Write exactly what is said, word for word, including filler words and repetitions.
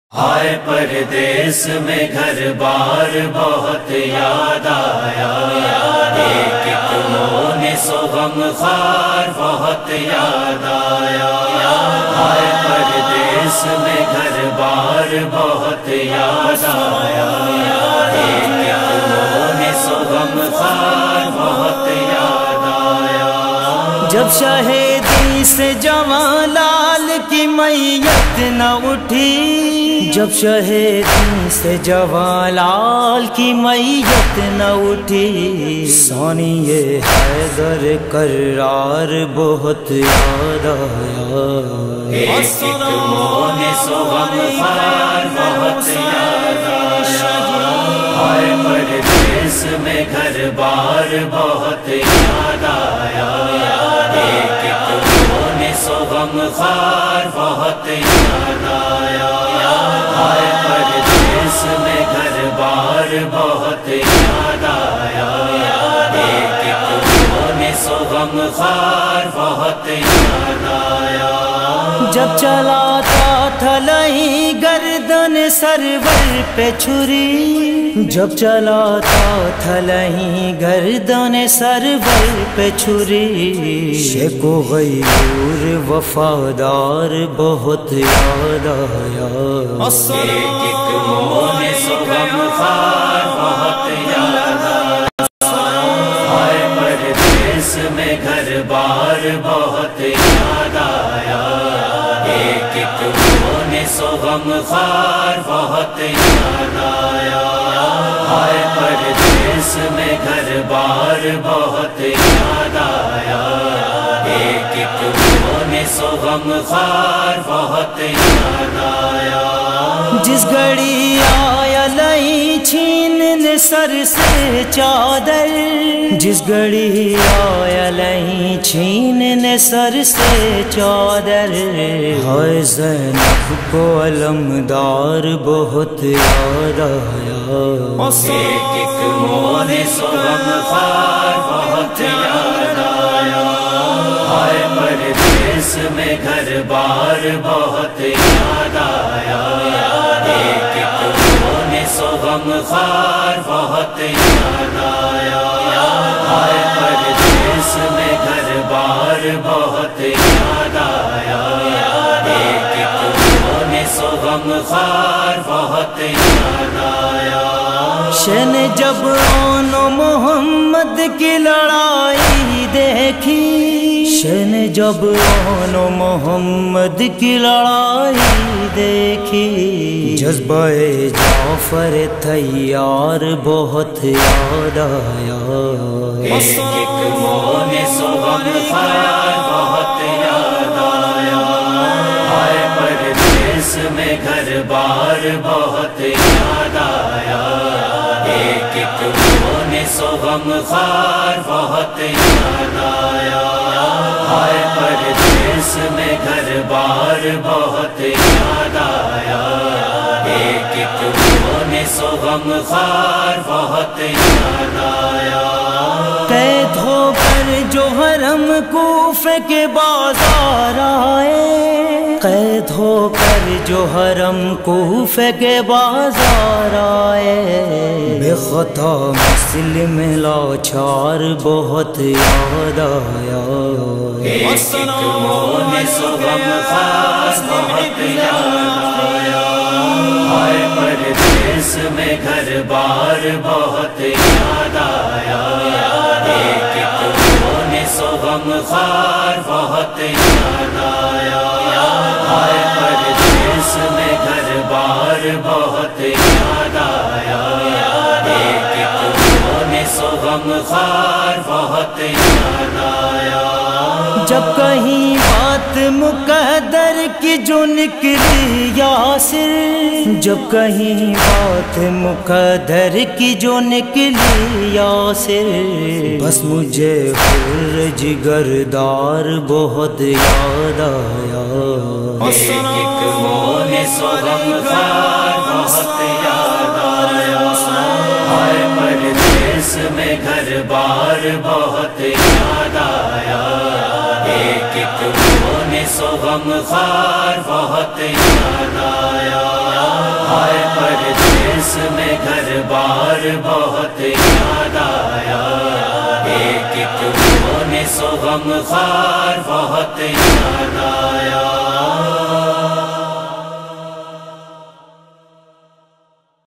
ہائے پردیس میں گھر بار بہت یاد آیا، ایک ایک مونے سو غم خوار بہت یاد آیا۔ ہائے پردیس میں گھر بار بہت یاد آیا، ایک ایک مونے سو غم خوار بہت یاد آیا۔ جب شہیدی سے جوان لال کی میت نہ اٹھی، جب شہیدی سے جوان لال کی میت نہ اٹھی، ثانی حیدر کرار بہت یاد آیا۔ ایک ایک مونے سو غم خوار بہت یاد آیا۔ ہائے پردیس میں گھر بار بہت یاد آیا، ایک ایک مونے سو غم خوار بہت یاد آیا۔ ہائے پردیس میں گھر بار بہت یاد آیا، ایک ایک مونے سو غم خوار بہت یاد آیا۔ جب چلاتا تھا لئی گردن سرور پہ چھری، جب چلاتا تھا لئی گردن سرور پہ چھری، شیخ و غیور وفادار بہت یاد آیا۔ ایک ایک مونے سو غم خوار بہت یاد آیا۔ ہائے پردیس میں گھر بار بہت یاد آیا، ایک ایک مونے سو غم خوار بہت یاد آیا۔ ہائے پردیس میں گھر بار بہت یاد آیا، ایک ایک مونے سو غم خوار بہت یاد آیا۔ جس گھڑی آیا لئی چھیننے سر سے چادر، جس گھڑی آیا لئی چھیننے سر سے چادر، ہائے زینب کو علمدار بہت یاد آیا۔ ایک ایک مونے سو غم خوار بہت یاد آیا۔ ہائے پردیس میں گھر بار بہت یاد آیا، ایک ایک مونے سو غم خوار بہت یاد آیا۔ ہائے پردیس میں گھر بار بہت یاد آیا، ایک ایک مونے سو غم خوار بہت یاد آیا۔ شن جب آن محمد کی لڑائی دیکھی، شن جب آن محمد کی لڑائی دیکھی، جذبہ جعفر تیار بہت یاد آیا۔ ایک ایک مونے سو غم خوار بہت یاد آیا۔ ہائے پردیس میں گھر بار بہت یاد آیا، ایک ایک مونے سو غم خوار بہت یاد آیا۔ ہائے پردیس میں گھر بار بہت یاد آیا، ایک ایک مونے سو غم خوار بہت یاد آیا۔ قید ہو کر جو حرم کوفے کے بازار آئے، قید ہو کر جو حرم کوفے کے بازار آئے، بے خطا مسلم لاچار بہت یاد آیا۔ ایک ایک مونے سو غم خوار بہت یاد آیا۔ ہائے پردیس میں گھر بار بہت یاد آیا، ایک ایک مونے سو غم خوار بہت یاد آیا۔ ہائے پردیس میں گھر بار بہت یاد آیا، ایک ایک مونے سو غم خوار بہت یاد آیا۔ جب کہیں بات مقدر کی جو نکلی یاسر، جب کہیں بات مقدر کی جو نکلی یاسر، بس مجھے حر جگردار بہت یاد آیا۔ ایک ایک مونے سو غم خوار بہت یاد آیا۔ ہائے پردیس میں گھر بار بہت یاد آیا، ایک ایک مونے سو غم خوار بہت یاد آیا۔ بہت یاد آیا، ایک ایک ہونے سو غم خوار بہت یاد آیا۔